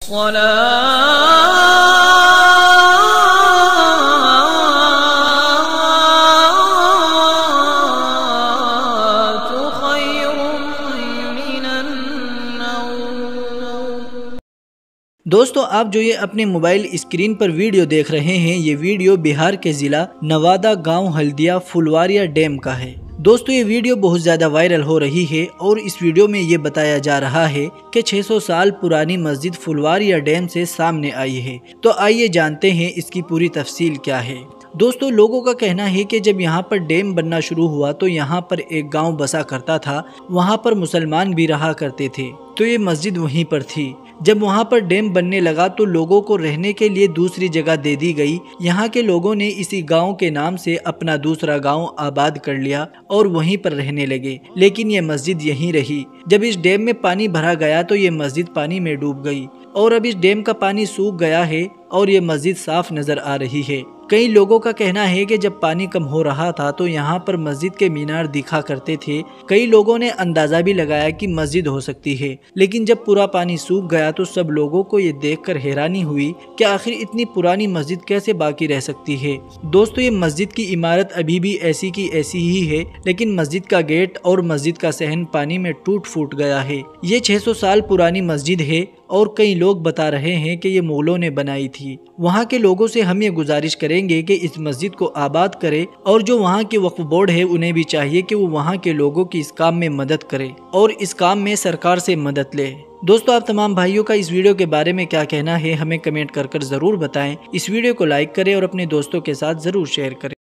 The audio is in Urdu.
دوستو آپ جو یہ اپنے موبائل اسکرین پر ویڈیو دیکھ رہے ہیں، یہ ویڈیو بہار کے ضلع نوادہ گاؤں ہلدیا پھلواریہ ڈیم کا ہے۔ دوستو یہ ویڈیو بہت زیادہ وائرل ہو رہی ہے اور اس ویڈیو میں یہ بتایا جا رہا ہے کہ 600 سال پرانی مسجد پھلواریہ ڈیم سے سامنے آئی ہے۔ تو آئیے جانتے ہیں اس کی پوری تفصیل کیا ہے۔ دوستو لوگوں کا کہنا ہے کہ جب یہاں پر ڈیم بننا شروع ہوا تو یہاں پر ایک گاؤں بسا کرتا تھا، وہاں پر مسلمان بھی رہا کرتے تھے، تو یہ مسجد وہیں پر تھی۔ جب وہاں پر ڈیم بننے لگا تو لوگوں کو رہنے کے لیے دوسری جگہ دے دی گئی۔ یہاں کے لوگوں نے اسی گاؤں کے نام سے اپنا دوسرا گاؤں آباد کر لیا اور وہیں پر رہنے لگے، لیکن یہ مسجد یہیں رہی۔ جب اس ڈیم میں پانی بھرا گیا تو یہ مسجد پانی میں ڈوب گئی اور اب اس ڈیم کا پانی سوکھ گیا ہے اور یہ مسجد صاف نظر آ رہی ہے۔ کئی لوگوں کا کہنا ہے کہ جب پانی کم ہو رہا تھا تو یہاں پر مسجد کے مینار دکھا کرتے تھے۔ کئی لوگوں نے اندازہ بھی لگایا کہ مسجد ہو سکتی ہے، لیکن جب پورا پانی سوکھ گیا تو سب لوگوں کو یہ دیکھ کر حیرانی ہوئی کہ آخر اتنی پرانی مسجد کیسے باقی رہ سکتی ہے۔ دوستو یہ مسجد کی عمارت ابھی بھی ایسی کی ایسی ہی ہے، لیکن مسجد کا گیٹ اور مسجد کا صحن پانی میں ٹوٹ پھوٹ گیا ہے۔ یہ 600 سال پرانی مسجد ہے اور کئی لوگ بتا رہے ہیں کہ یہ مغلوں نے بنائی تھی۔ وہاں کے لوگوں سے ہم یہ گزارش کریں گے کہ اس مسجد کو آباد کرے، اور جو وہاں کے وقف بورڈ ہے انہیں بھی چاہیے کہ وہ وہاں کے لوگوں کی اس کام میں مدد کرے اور اس کام میں سرکار سے مدد لے۔ دوستو آپ تمام بھائیوں کا اس ویڈیو کے بارے میں کیا کہنا ہے ہمیں کمنٹ کر ضرور بتائیں۔ اس ویڈیو کو لائک کریں اور اپنے دوستوں کے ساتھ ضرور شیئر کریں۔